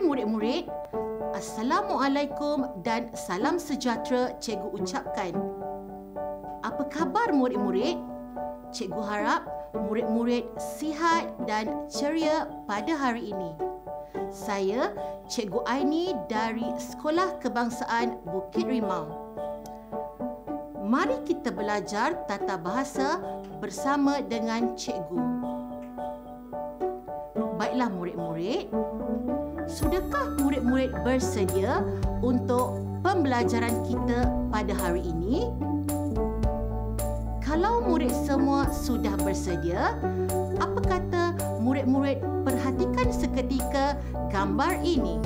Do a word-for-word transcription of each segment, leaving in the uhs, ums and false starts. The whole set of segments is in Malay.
murid-murid, Assalamualaikum dan salam sejahtera cikgu ucapkan. Apa khabar murid-murid? Cikgu harap murid-murid sihat dan ceria pada hari ini. Saya Cikgu Aini dari Sekolah Kebangsaan Bukit Rimau. Mari kita belajar tata bahasa bersama dengan cikgu. Baiklah murid-murid, sudahkah murid-murid bersedia untuk pembelajaran kita pada hari ini? Kalau murid semua sudah bersedia, apa kata murid-murid perhatikan seketika gambar ini?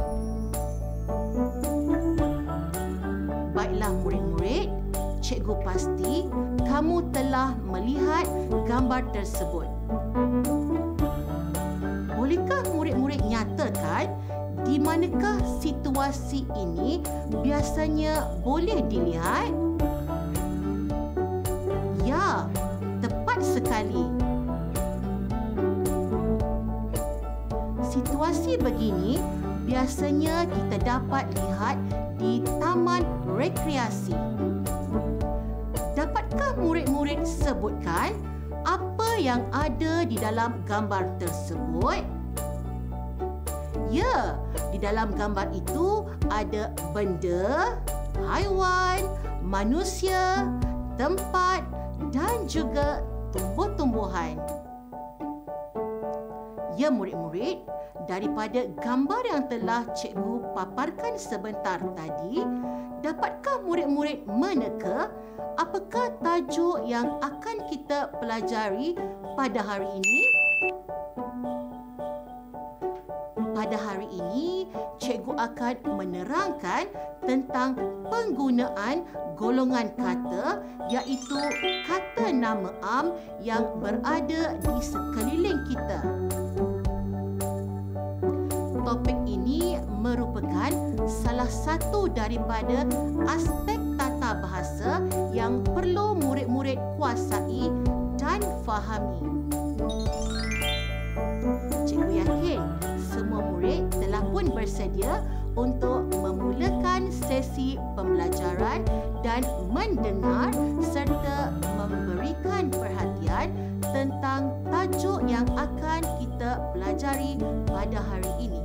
Baiklah murid-murid, cikgu pasti kamu telah melihat gambar tersebut. Bolehkah murid-murid nyatakan di manakah situasi ini biasanya boleh dilihat? Ya, tepat sekali. Situasi begini biasanya kita dapat lihat di taman rekreasi. Dapatkah murid-murid sebutkan apa yang ada di dalam gambar tersebut? Ya, di dalam gambar itu ada benda, haiwan, manusia, tempat dan juga tumbuh-tumbuhan. Ya murid-murid, daripada gambar yang telah cikgu paparkan sebentar tadi, dapatkah murid-murid meneka apakah tajuk yang akan kita pelajari pada hari ini? Pada hari ini, cikgu akan menerangkan tentang penggunaan golongan kata, iaitu kata nama am yang berada di sekeliling kita. Topik ini merupakan salah satu daripada aspek tata bahasa yang perlu murid-murid kuasai dan fahami. Cikgu yakin semua murid telah pun bersedia untuk memulakan sesi pembelajaran dan mendengar serta memberikan perhatian tentang tajuk yang akan kita pelajari pada hari ini.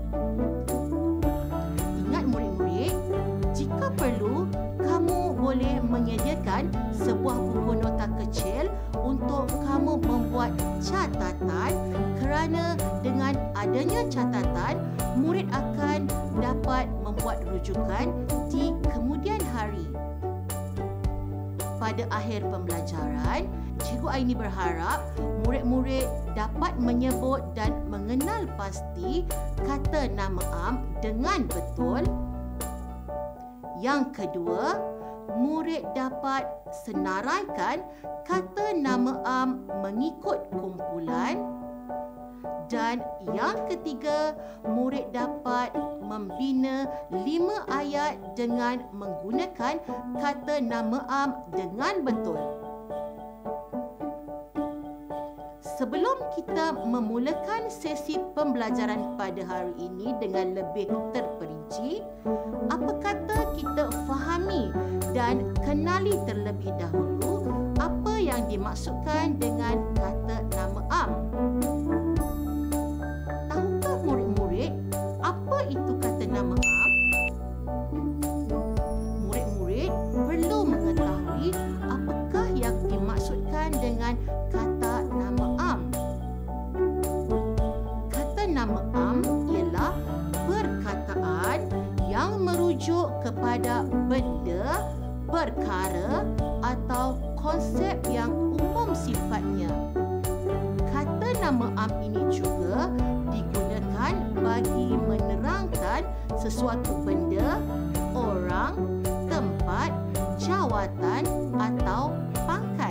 Ingat murid-murid, jika perlu, kamu boleh menyediakan sebuah buku nota kecil untuk kamu membuat catatan, kerana dengan adanya catatan, murid akan dapat membuat rujukan di kemudian hari. Pada akhir pembelajaran, Cikgu Aini berharap murid-murid dapat menyebut dan mengenal pasti kata nama am dengan betul. Yang kedua, murid dapat senaraikan kata nama am mengikut kumpulan. Dan yang ketiga, murid dapat membina lima ayat dengan menggunakan kata nama am dengan betul. Sebelum kita memulakan sesi pembelajaran pada hari ini dengan lebih terperinci, apa kata kita fahami dan kenali terlebih dahulu apa yang dimaksudkan dengan kata nama am. Tahukah murid-murid apa itu kata nama am? Murid-murid perlu mengetahui apakah yang dimaksudkan dengan kata nama am. Kata nama am ialah perkataan yang merujuk kepada benda, perkara atau konsep yang umum sifatnya. Kata nama am ini juga digunakan bagi menerangkan sesuatu benda, orang, tempat, jawatan atau pangkat.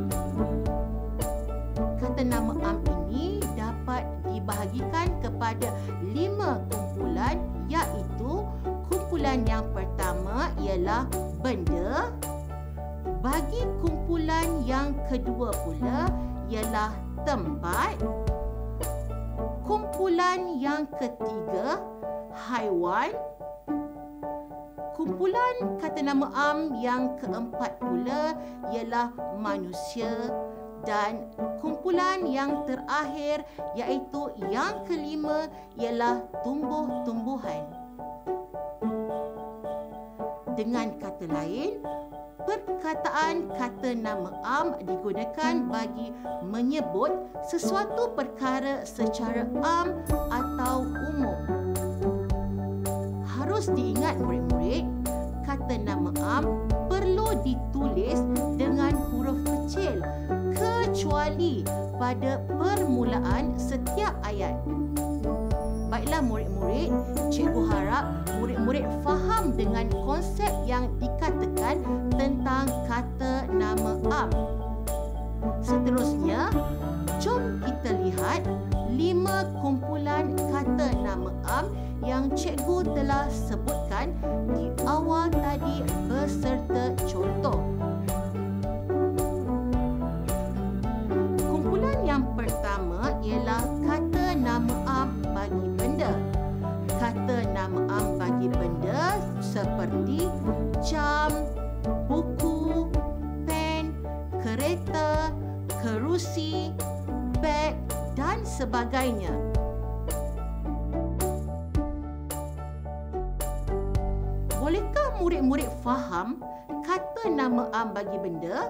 Kata nama am ini dapat dibahagikan kepada lima kumpulan, iaitu kumpulan yang pertama ialah benda. Bagi kumpulan yang kedua pula ialah tempat. Kumpulan yang ketiga, haiwan. Kumpulan kata nama am yang keempat pula ialah manusia, dan kumpulan yang terakhir iaitu yang kelima ialah tumbuh-tumbuhan. Dengan kata lain, perkataan kata nama am digunakan bagi menyebut sesuatu perkara secara am atau umum. Harus diingat murid-murid, kata nama am perlu ditulis dengan huruf kecil kecuali pada permulaan setiap ayat. Baiklah murid-murid, cikgu harap murid-murid faham dengan konsep yang dikatakan tentang kata nama am. Seterusnya, jom kita lihat lima kumpulan kata nama am yang cikgu telah sebutkan di awal tadi beserta contoh. Kumpulan yang pertama ialah kata nama am bagi benda. Kata nama am bagi benda seperti jam, buku, pen, kereta, kerusi, beg dan sebagainya. Bolehkah murid-murid faham kata nama am bagi benda?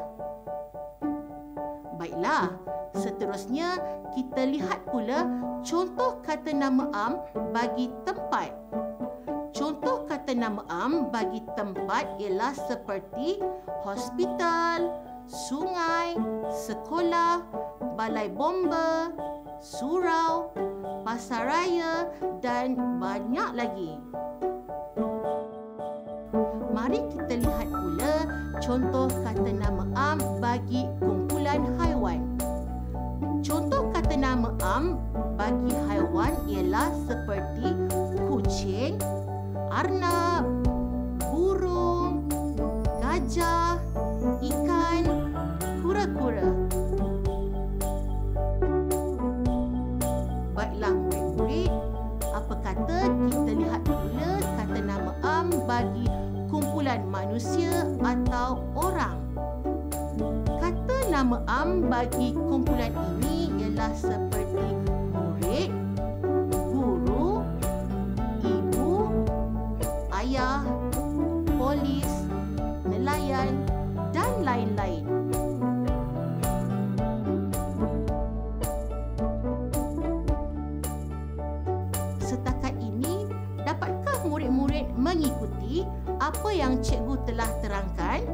Baiklah, seterusnya kita lihat pula contoh kata nama am bagi tempat. Contoh kata nama am bagi tempat ialah seperti hospital, sungai, sekolah, balai bomba, surau, pasaraya dan banyak lagi. Mari kita lihat pula contoh kata nama am bagi kumpulan haiwan. Contoh kata nama am bagi haiwan ialah seperti kucing, arnab, burung, gajah, ikan, kura-kura. Baiklah murid-murid, apa kata kita lihat pula kata nama am bagi kumpulan manusia atau orang. Kata nama am bagi kumpulan ini ialah seperti murid, guru, ibu, ayah, polis, nelayan dan lain-lain. Setakat ini, dapatkah murid-murid mengikuti apa yang cikgu telah terangkan?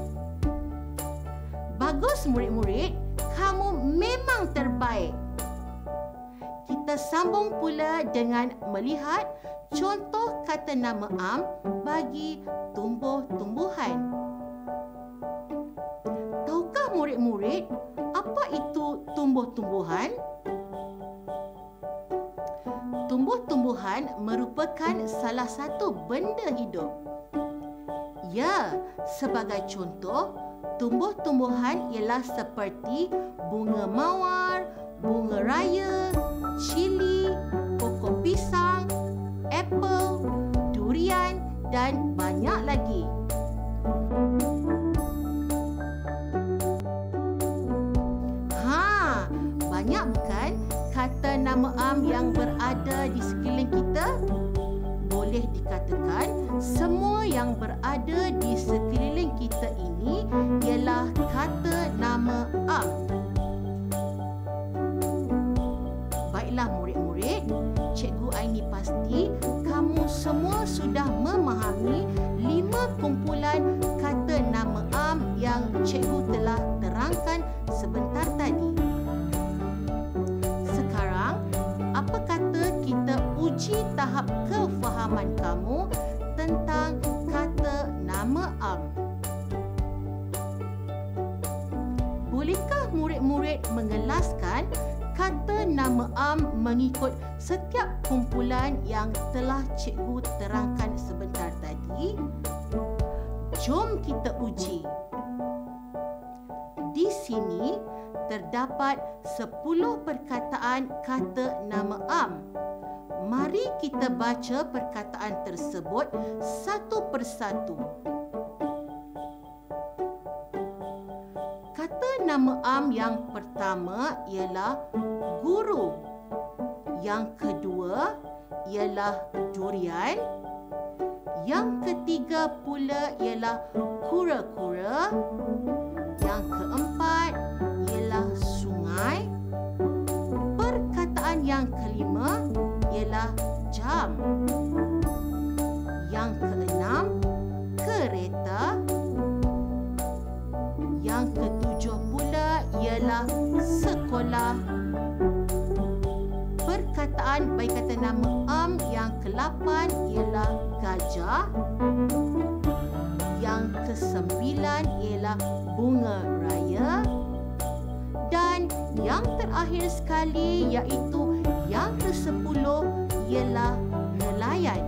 Bagus murid-murid, kamu memang terbaik. Kita sambung pula dengan melihat contoh kata nama am bagi tumbuh-tumbuhan. Tahukah murid-murid apa itu tumbuh-tumbuhan? Tumbuh-tumbuhan merupakan salah satu benda hidup. Ya, sebagai contoh, tumbuh-tumbuhan ialah seperti bunga mawar, bunga raya, cili, pokok pisang, apel, durian dan banyak lagi. Ha, banyak bukan kata nama am yang berada di sekeliling kita? Boleh dikatakan semua yang berada di sekeliling kita ini ialah kata nama am. Baiklah murid-murid, Cikgu Aini pasti kamu semua sudah memahami lima kumpulan kata nama am yang cikgu telah terangkan sebentar tadi. Sekarang, apa kata kita uji tahap kefahaman kamu tentang kata nama am? Bolehkah murid-murid mengelaskan kata nama am mengikut setiap kumpulan yang telah cikgu terangkan sebentar tadi? Jom kita uji. Di sini terdapat sepuluh perkataan kata nama am. Mari kita baca perkataan tersebut satu persatu. Kata nama am yang pertama ialah guru. Yang kedua ialah durian. Yang ketiga pula ialah kura-kura. Yang keempat ialah sungai. Perkataan yang kelima ialah jam. Yang keenam, kereta. Yang ketujuh pula ialah sekolah. Perkataan bagi kata nama am yang kelapan ialah gajah. Yang kesembilan ialah bunga raya. Dan yang terakhir sekali iaitu yang kesepuluh ialah nelayan.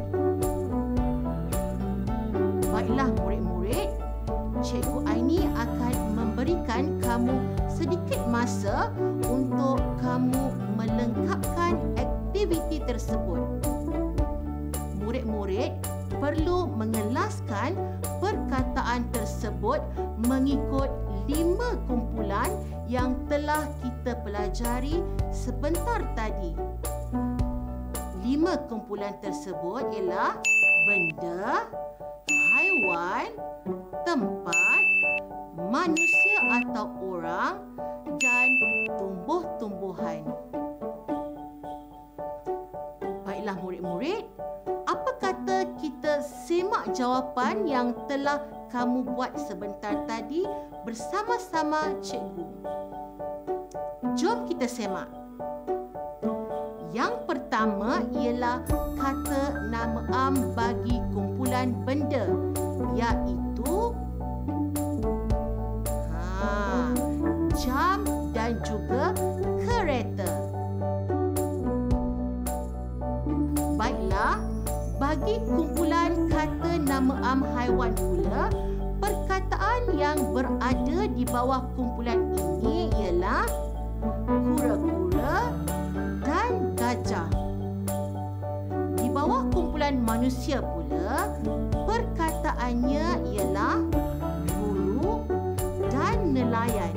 Baiklah murid-murid, Cikgu Aini akan memberikan kamu sedikit masa untuk kamu melengkapkan aktiviti tersebut. Murid-murid perlu mengelaskan perkataan tersebut mengikut lima kumpulan yang telah kita pelajari sebentar tadi. Lima kumpulan tersebut ialah benda, haiwan, tempat, manusia atau orang dan tumbuh-tumbuhan. Baiklah murid-murid, apa kata kita semak jawapan yang telah kamu buat sebentar tadi bersama-sama cikgu? Jom kita semak. Yang pertama ialah kata nama am bagi kumpulan benda, iaitu ha, jam dan juga kereta. Baiklah, bagi kumpulan kata nama am haiwan pula, perkataan yang berada di bawah kumpulan ini ialah kura-kura dan gajah. Di bawah kumpulan manusia pula, perkataannya ialah guru dan nelayan.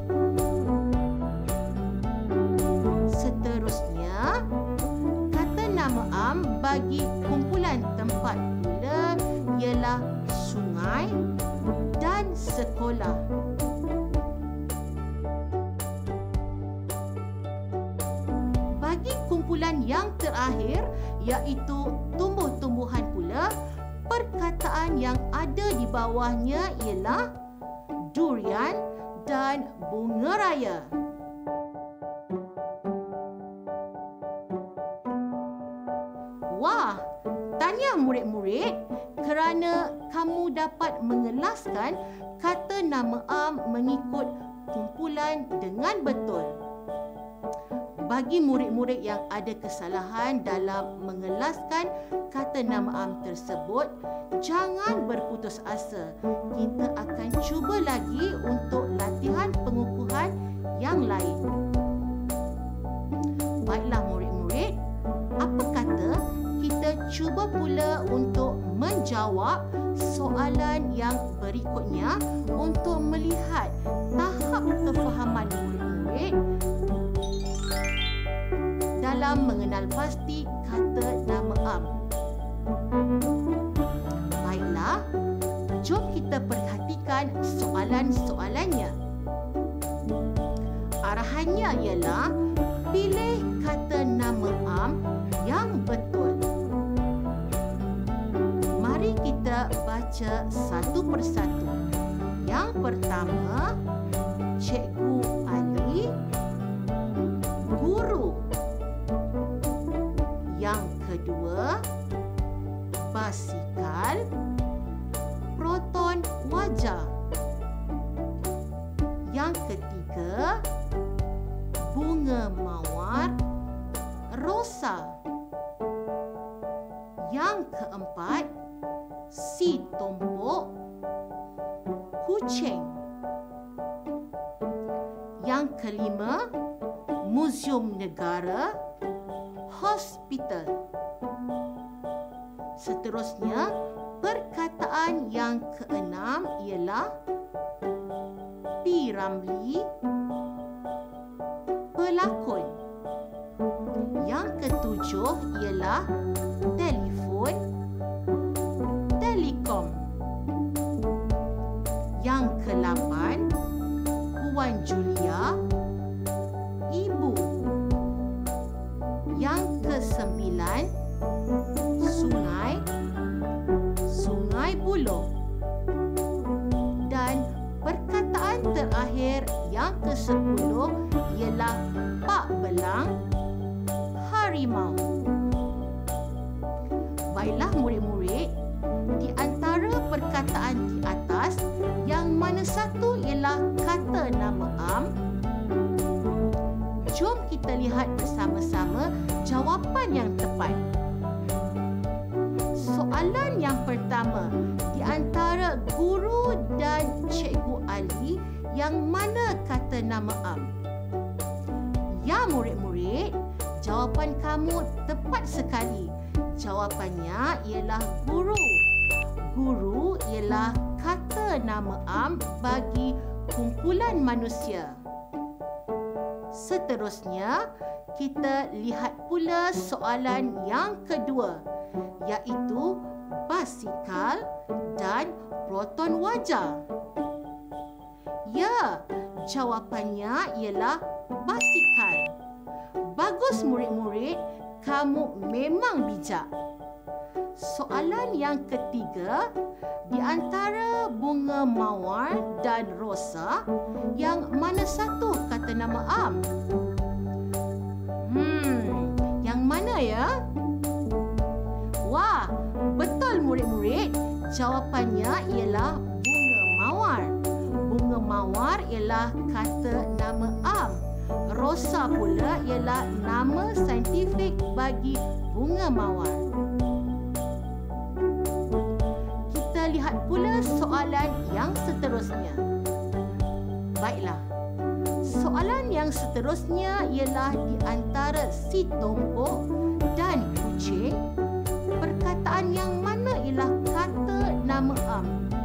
Seterusnya, kata nama am bagi kumpulan tempat pula ialah sungai dan sekolah. Bagi kumpulan yang terakhir iaitu tumbuh-tumbuhan pula, perkataan yang ada di bawahnya ialah durian dan bunga raya. Wah, tahniah murid-murid kerana kamu dapat mengelaskan kata nama am mengikut kumpulan dengan betul. Bagi murid-murid yang ada kesalahan dalam mengelaskan kata nama am tersebut, jangan berputus asa. Kita akan cuba lagi untuk latihan pengukuhan yang lain. Baiklah murid-murid, apa kata kita cuba pula untuk menjawab soalan yang berikutnya untuk melihat tahap kefahaman murid-murid dalam mengenal pasti kata nama am. Baiklah, jom kita perhatikan soalan-soalannya. Arahannya ialah pilih kata nama am yang betul. Mari kita baca satu persatu. Yang pertama, Cikgu Ali, guru. Yang kedua, basikal, proton wajah. Yang ketiga, bunga mawar, rosa. Yang keempat, si tombok, kucing. kelima, muzium negara, hospital. Seterusnya, perkataan yang keenam ialah P. Ramlee, pelakon. Yang ketujuh ialah telefon, telekom. Yang kelapan, Puan Julia, ibu. Yang kesembilan, sungai, Sungai Buloh. Dan perkataan terakhir yang kesepuluh ialah Pak Belang, harimau. Baiklah murid-murid, di antara perkataan di atas, yang mana satu ialah kata nama am? Jom kita lihat bersama-sama jawapan yang tepat. Soalan yang pertama, di antara guru dan Cikgu Ali, yang mana kata nama am? Ya murid-murid, jawapan kamu tepat sekali. Jawapannya ialah guru. Guru ialah kata nama am bagi kumpulan manusia. Seterusnya, kita lihat pula soalan yang kedua, iaitu basikal dan proton wajar. Ya, jawapannya ialah basikal. Bagus murid-murid, kamu memang bijak. Soalan yang ketiga, di antara bunga mawar dan rosa, yang mana satu kata nama am? Hmm, yang mana ya? Wah, betul murid-murid. Jawapannya ialah bunga mawar. Bunga mawar ialah kata nama am. Rosa pula ialah nama saintifik bagi bunga mawar. Kita lihat pula soalan yang seterusnya. Baiklah. Soalan yang seterusnya ialah di antara si tompok dan kucing, perkataan yang mana ialah kata nama am?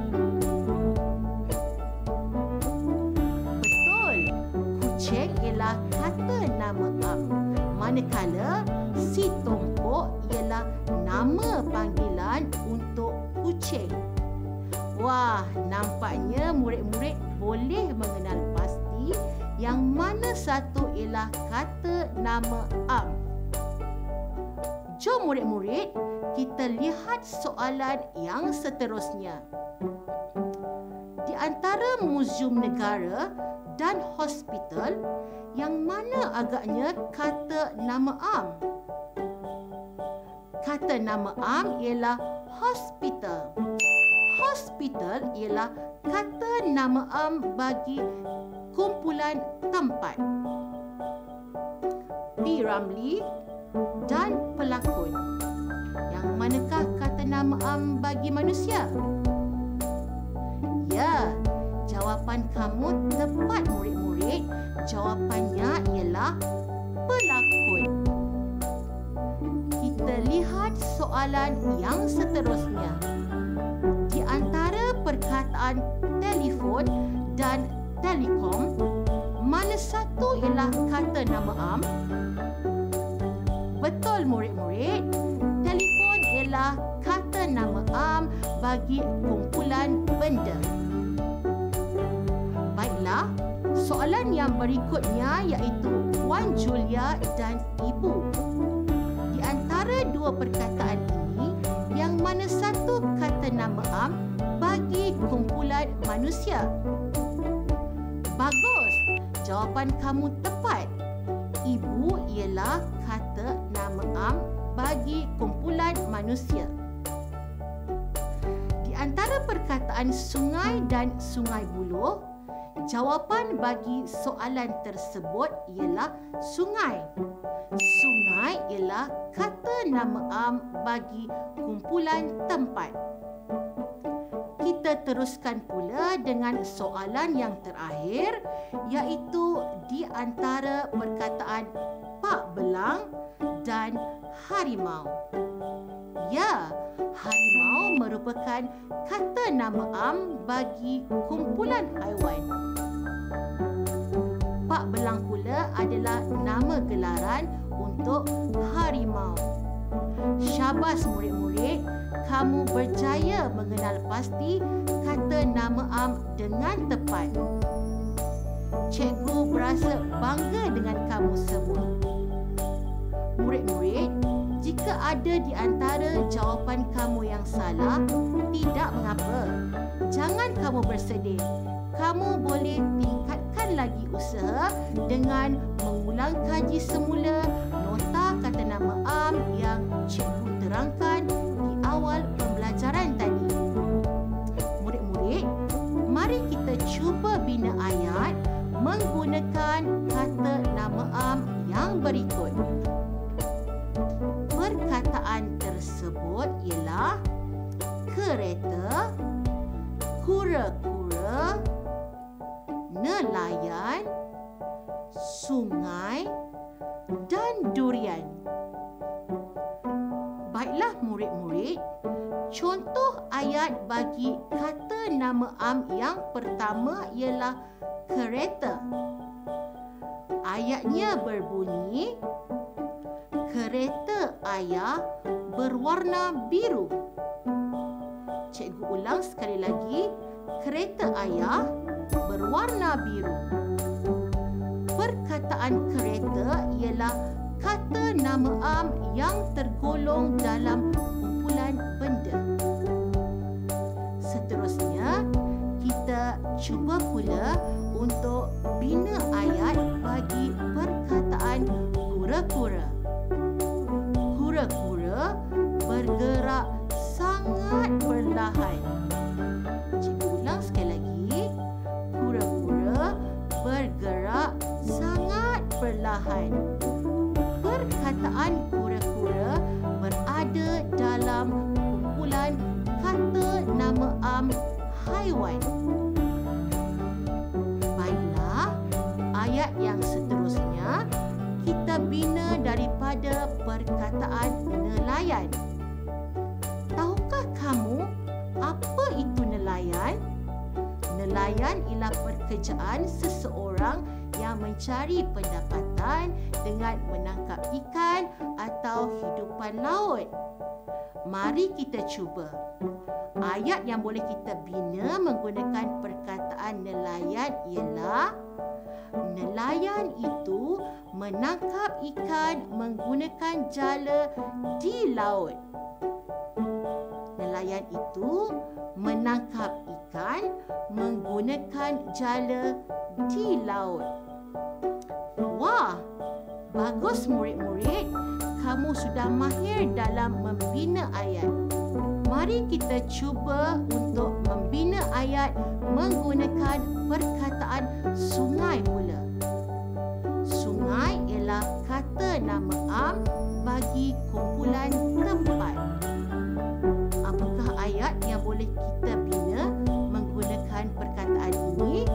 Betul, kucing ialah kata nama am. Manakala si tompok ialah nama panggilan untuk kucing. Wah, nampaknya murid-murid boleh mengenal pasti yang mana satu ialah kata nama am. Jom murid-murid, kita lihat soalan yang seterusnya. Di antara muzium negara dan hospital, yang mana agaknya kata nama am? Kata nama am ialah hospital. Hospital ialah kata nama am bagi kumpulan tempat. P. Ramlee dan pelakon. Yang manakah kata nama am bagi manusia? Ya, jawapan kamu tepat murid-murid. Jawapannya ialah pelakon. Kita lihat soalan yang seterusnya. Di antara perkataan telefon dan telekom, mana satu ialah kata nama am? Betul murid-murid, telefon ialah kata nama am bagi kumpulan benda. Baiklah, soalan yang berikutnya iaitu Puan Julia dan Ibu. Di antara dua perkataan ini, yang mana satu kata nama am bagi kumpulan manusia? Bagus, jawapan kamu tepat. Ibu ialah kata nama am bagi kumpulan manusia. Di antara perkataan sungai dan Sungai Buloh, jawapan bagi soalan tersebut ialah sungai. Sungai ialah kata nama am bagi kumpulan tempat. Kita kita teruskan pula dengan soalan yang terakhir, iaitu di antara perkataan Pak Belang dan harimau. Ya, harimau merupakan kata nama am bagi kumpulan haiwan. Pak Belang pula adalah nama gelaran untuk harimau. Syabas murid-murid, kamu berjaya mengenal pasti kata nama am dengan tepat. Cikgu berasa bangga dengan kamu semua. Murid-murid, jika ada di antara jawapan kamu yang salah, tidak mengapa. Jangan kamu bersedih. Kamu boleh tingkatkan lagi usaha dengan mengulang kaji semula nota kata nama am yang cikgu terangkan di awal pembelajaran tadi. Murid-murid, mari kita cuba bina ayat menggunakan kata nama am yang berikut. Perkataan tersebut ialah kereta, kura-kura, nelayan, sungai dan durian. Baiklah murid-murid, contoh ayat bagi kata nama am yang pertama ialah kereta. Ayatnya berbunyi, kereta ayah berwarna biru. Cikgu ulang sekali lagi, kereta ayah berwarna biru. Perkataan kereta ialah kata nama am yang tergolong dalam kumpulan benda. Seterusnya, kita cuba pula untuk bina ayat bagi perkataan kura-kura. Kura-kura bergerak sangat perlahan. Cikgu ulang sekali lagi. Kura-kura bergerak sangat perlahan. Perkataan kura-kura berada dalam kumpulan kata nama am haiwan. Baiklah, ayat yang seterusnya kita bina daripada perkataan nelayan. Tahukah kamu apa itu nelayan? Nelayan ialah pekerjaan seseorang yang mencari pendapatan dengan menangkap ikan atau hidupan laut. Mari kita cuba. Ayat yang boleh kita bina menggunakan perkataan nelayan ialah nelayan itu menangkap ikan menggunakan jala di laut. Nelayan itu menangkap ikan menggunakan jala di laut. Wah, bagus murid-murid. Kamu sudah mahir dalam membina ayat. Mari kita cuba untuk membina ayat menggunakan perkataan sungai pula. Sungai ialah kata nama am bagi kumpulan tempat. Apakah ayat yang boleh kita bina menggunakan perkataan ini?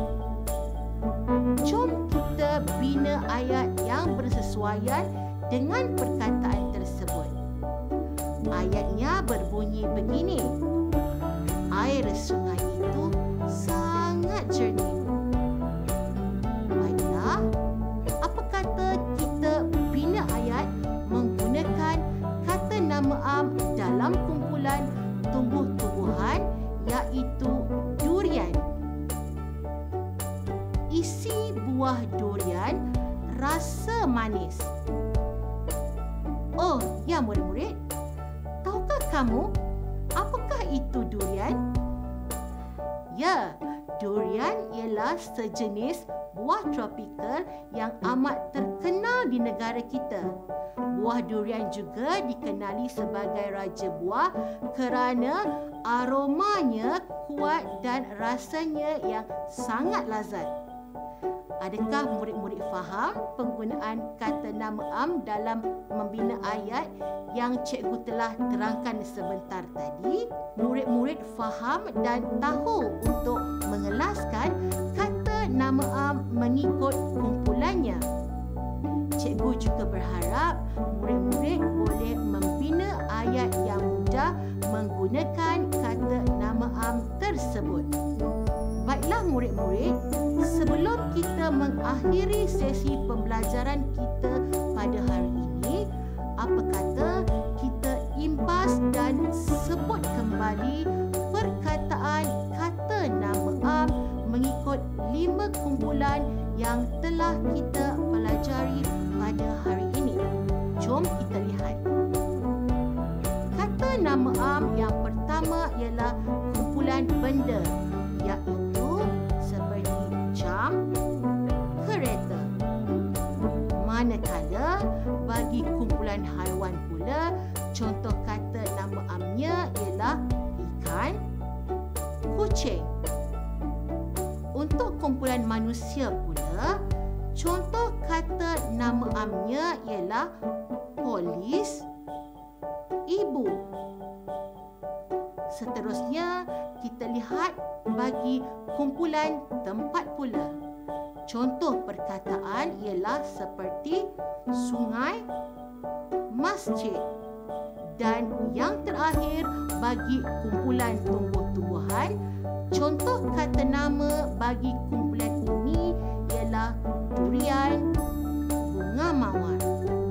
Jom kita bina ayat yang bersesuaian dengan perkataan tersebut. Ayatnya berbunyi begini. Air sungai itu sangat jernih. Baiklah, apa kata kita bina ayat menggunakan kata nama am dalam kumpulan tumbuh-tumbuhan iaitu durian. Isi buah durian rasa manis. Oh, ya murid-murid, tahukah kamu apakah itu durian? Ya, durian ialah sejenis buah tropikal yang amat terkenal di negara kita. Buah durian juga dikenali sebagai raja buah kerana aromanya kuat dan rasanya yang sangat lazat. Adakah murid-murid faham penggunaan kata nama am dalam membina ayat yang cikgu telah terangkan sebentar tadi? Murid-murid faham dan tahu untuk mengelaskan kata nama am mengikut kumpulannya. Cikgu juga berharap murid-murid boleh membina ayat yang mudah menggunakan kata nama am tersebut. Baiklah murid-murid, sebelum kita mengakhiri sesi pembelajaran kita pada hari ini, apa kata kita impas dan sebut kembali perkataan kata nama am mengikut lima kumpulan yang telah kita pelajari pada hari ini. Jom kita lihat. Kata nama am yang pertama ialah kumpulan benda, iaitu seperti jam, kereta. Manakala bagi kumpulan haiwan pula, contoh kata nama amnya ialah ikan, kucing. Untuk kumpulan manusia pula, contoh kata nama amnya ialah polis, ibu. Seterusnya, kita lihat bagi kumpulan tempat pula. Contoh perkataan ialah seperti sungai, masjid. Dan yang terakhir, bagi kumpulan tumbuh-tumbuhan, contoh kata nama bagi kumpulan ini ialah durian, bunga mawar.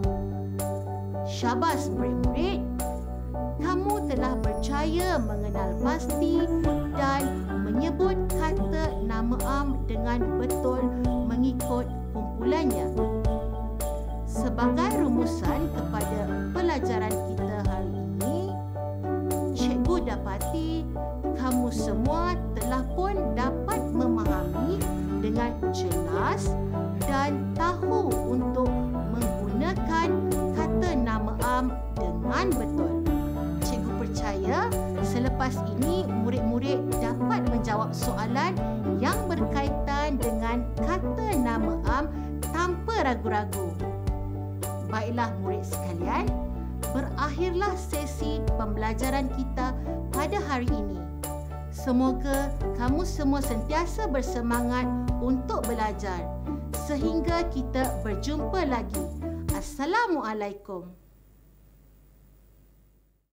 Syabas murid-murid, kamu telah berjaya mengenal pasti dan menyebut kata nama am dengan betul mengikut kumpulannya. Sebagai rumusan kepada pelajaran kita hari ini, cikgu dapati kamu semua telah pun dapat memahami dengan jelas dan tahu untuk menggunakan kata nama am dengan betul. Cikgu percaya selepas ini murid-murid dapat menjawab soalan yang berkaitan dengan kata nama am tanpa ragu-ragu. Baiklah murid sekalian, berakhirlah sesi pembelajaran kita pada hari ini. Semoga kamu semua sentiasa bersemangat untuk belajar. Sehingga kita berjumpa lagi. Assalamualaikum.